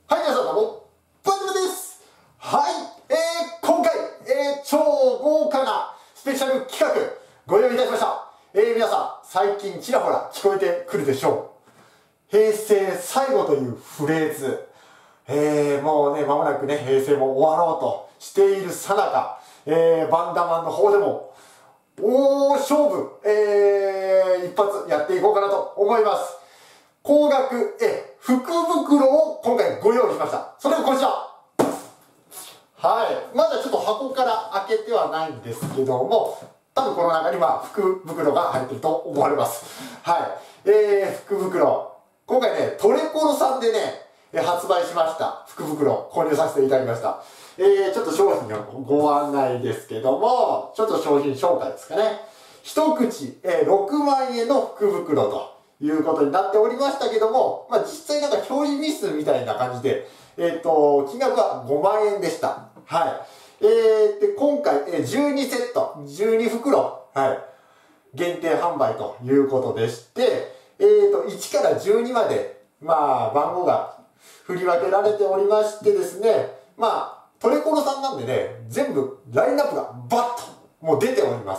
はい、皆さんどうも、バズルです。はい、今回、超豪華なスペシャル企画、ご用意いたしました。皆さん、最近ちらほら聞こえてくるでしょう。平成最後というフレーズ。もうね、間もなくね、平成も終わろうとしているさなか、バンダマンの方でも、大勝負、一発やっていこうかなと思います。高額福袋を今回ご用意しました。それがこちら。はい。まだちょっと箱から開けてはないんですけども、多分この中には福袋が入っていると思われます。はい。福袋。今回ね、トレコロさんでね、発売しました福袋購入させていただきました。ちょっと商品のご案内ですけども、ちょっと商品紹介ですかね。一口、6万円の福袋ということになっておりましたけども、まあ実際なんか表示ミスみたいな感じで、金額は5万円でした。はい。で、今回、12セット、12袋、はい。限定販売ということでして、1から12まで、まあ番号が振り分けられておりましてですね、まあ、トレコロさんなんでね、全部ラインナップがバッともう出ております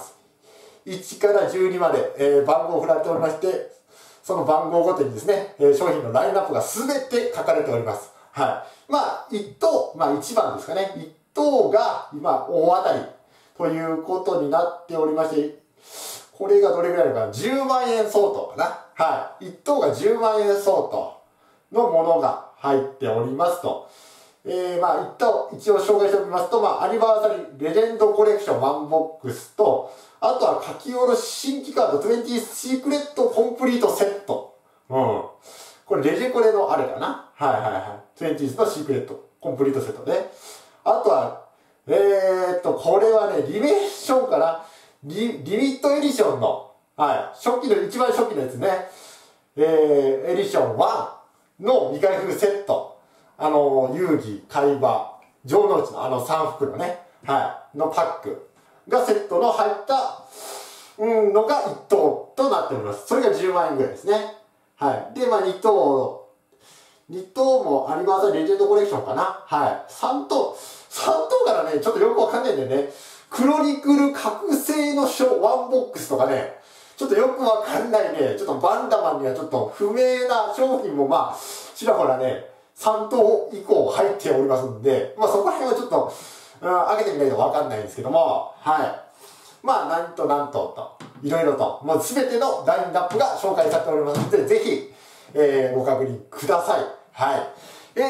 。1から12まで、番号振られておりまして、その番号ごとにですね、商品のラインナップが全て書かれております。はい。まあ、1等、まあ1番ですかね。1等が今大当たりということになっておりまして、これがどれぐらいなのかな ?10 万円相当かな。はい。1等が10万円相当のものが入っておりますと。まあ、一応紹介しておきますと、まあ、アニバーサリーレジェンドコレクション1ボックスと、あとは書き下ろし新規カード20シークレットコンプリートセット。うん。これレジコレのあれかな。はいはいはい。20のシークレットコンプリートセットね。あとは、これはね、リメーションかな。リミットエディションの、はい。一番初期のやつね。エディション1の未開封セット。遊戯、海馬、城之内の3袋ね。はい。のパックがセットの入った、のが1等となっております。それが10万円ぐらいですね。はい。で、まあ2等もアニバーサリーレジェンドコレクションかな。はい。3等からね、ちょっとよくわかんないんだよね。クロニクル覚醒のワンボックスとかね、ちょっとよくわかんないね。ちょっとバンダマンにはちょっと不明な商品もまあ、ちらほらね、3等以降入っておりますんで、まあそこら辺はちょっと、開けてみないとわかんないんですけども、はい。まあ、なんと、いろいろと、もうすべてのラインナップが紹介されておりますので、ぜひ、ご確認ください。はい。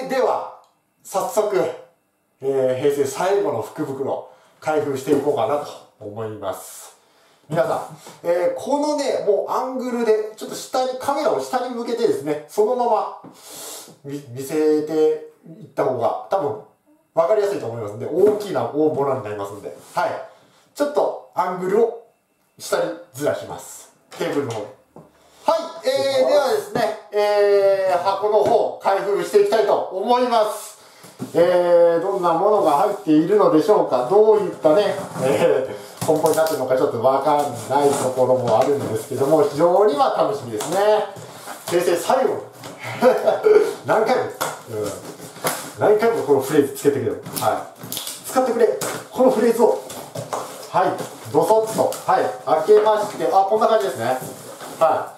では、早速、平成最後の福袋、開封していこうかなと思います。皆さん、このね、もうアングルで、ちょっとカメラを下に向けてですね、そのまま見せていった方が、多分、わかりやすいと思いますんで、大きな大物になりますんで、はい。ちょっとアングルを下にずらします。テーブルの方に。はい、ではですね、箱の方、開封していきたいと思います。どんなものが入っているのでしょうか。どういったね、梱包になっているのかちょっとわかんないところもあるんですけども、非常には楽しみですね。平成最後。何回も、何回もこのフレーズつけてくれる。はい。使ってくれ。このフレーズを。はい。ドソッと。はい。開けまして、こんな感じですね。はい。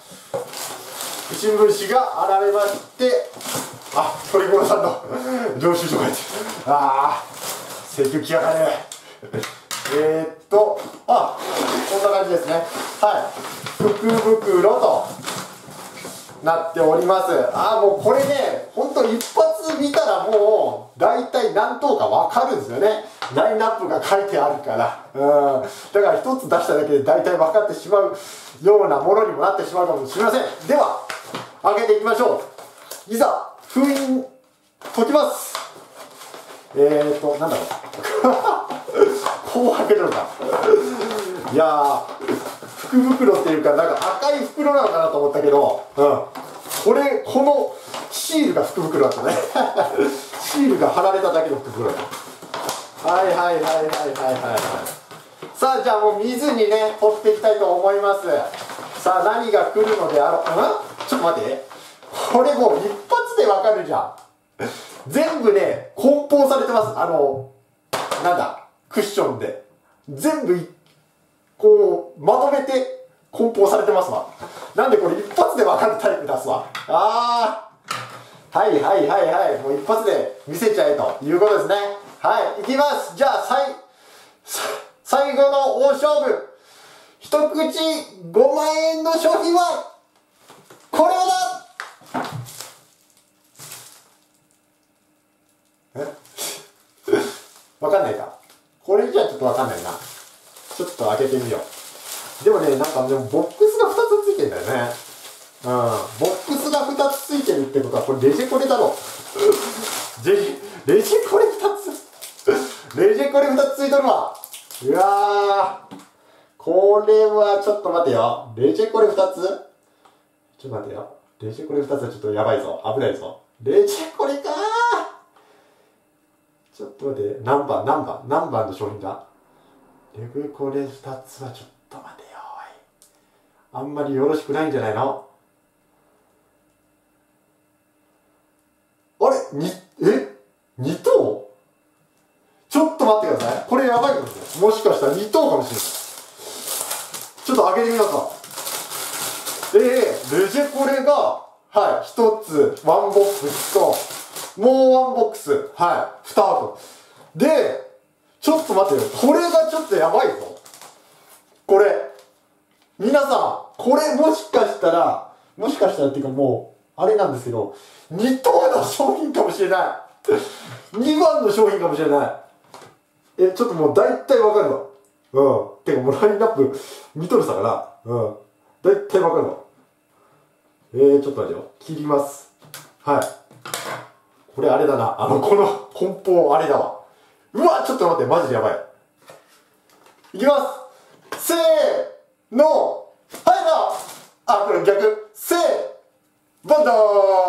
新聞紙が洗われまして、トリコロさんの領収書が入ってる。請求来やがれ。こんな感じですね。はい。福袋となっております。もうこれね、ほんと一発見たらもう、大体何等かわかるんですよね。ラインナップが書いてあるから。だから一つ出しただけで大体分かってしまうようなものにもなってしまうかもしれません。では、開けていきましょう。いざ、封印、解きます。なんだろう。こう開けるのか。いやー、福袋っていうか、なんか赤い袋なのかなと思ったけど、このシールが福袋だったね。シールが貼られただけの福袋だった。はい。さあ、じゃあもう見ずにね、取っていきたいと思います。さあ、何が来るのであろう。ちょっと待って。これもう一発でわかるじゃん。 全部ね、梱包されてます。なんだ、クッションで。全部、こう、まとめて梱包されてますわ。なんでこれ一発でわかるタイプ出すわ。はいはいはいはい。もう一発で見せちゃえということですね。はい、いきます。じゃあ、最後の大勝負。一口5万円の商品は、これだ。わかんないか。これじゃちょっとわかんないな。ちょっと開けてみよう。でもね、なんかでもボックスが2つついてんだよね。ボックスが2つついてるってことは、これレジェコレだろう。レジェコレ2つレジェコレ2つついとるわ。うわー。これはちょっと待てよ。レジェコレ2つちょっと待てよ。レジェコレ2つはちょっとやばいぞ。危ないぞ。レジェコレかー。ちょっと待って。何番の商品だ。レジェコレ2つはちょっと待てよ。あんまりよろしくないんじゃないの？あれ2等？ちょっと待ってください。これやばいかもしれない。もしかしたら2等かもしれない。ちょっと開けてみますか。レジェコレが、はい、1つ、ワンボックスと、もうワンボックス、はい、2箱。で、ちょっと待ってよ。これがちょっとやばいぞ。これ。皆さん、これもしかしたらっていうかもう、あれなんですけど、2等の商品かもしれない。2番の商品かもしれない。ちょっともう大体わかるわ。てかもうラインナップ見とるさから、大体わかるわ。ちょっと待ってよ。切ります。はい。これあれだな。この梱包あれだわ。うわ、ちょっと待って、マジでやばい。いきます。せーの。はいな。これ逆。せー。バンダー。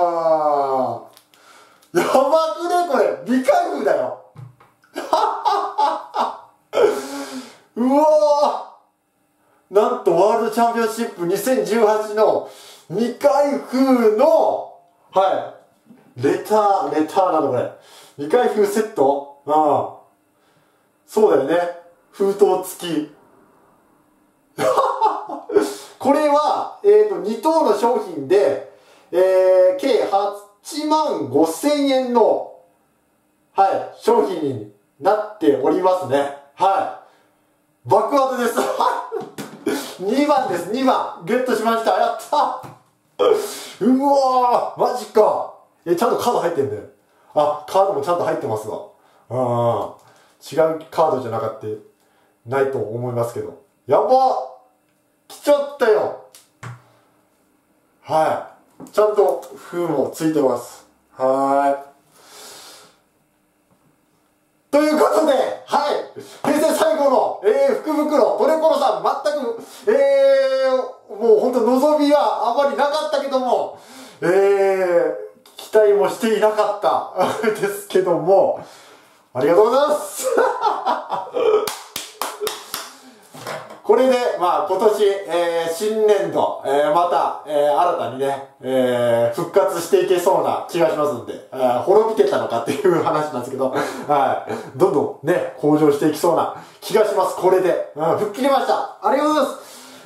やばくねこれ。未開封だよ。うわー。なんとワールドチャンピオンシップ2018の未開封の、はい。レターなのこれ。未開封セット？そうだよね。封筒付き。これは、2等の商品で、計8万5千円の、はい、商品になっておりますね。はい。爆発です。2番です、2番。ゲットしました。やったうわー、マジか。ちゃんとカード入ってんだよ。カードもちゃんと入ってますわ。違うカードじゃなかった、ないと思いますけど。やば来ちゃったよ。はい。ちゃんと封もついてます。ということで、はい。平成最後の、福袋、トレコロさん、全く、もう本当望みはあまりなかったけども、期待もしていなかったですけども、ありがとうございますこれで、まあ今年、新年度、また、新たにね、復活していけそうな気がしますんで、滅びてたのかっていう話なんですけど、はい。どんどんね、向上していきそうな気がします。これで。吹っ切りました。ありがとうございます。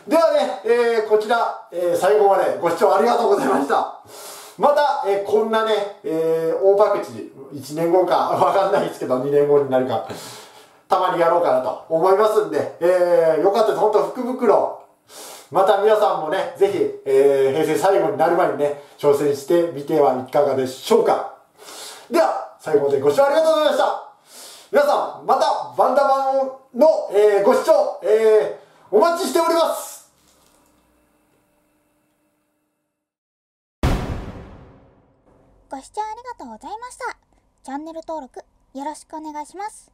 ではね、こちら、最後までご視聴ありがとうございました。また、こんなね、大パクチ、1年後かわかんないですけど、2年後になるか。たまにやろうかなと思いますんで、よかったです。本当福袋。また皆さんもね、ぜひ、平成最後になる前にね、挑戦してみてはいかがでしょうか。では、最後までご視聴ありがとうございました。皆さん、また、バンダバンの、ご視聴、お待ちしております。 ご視聴ありがとうございました。チャンネル登録よろしくお願いします。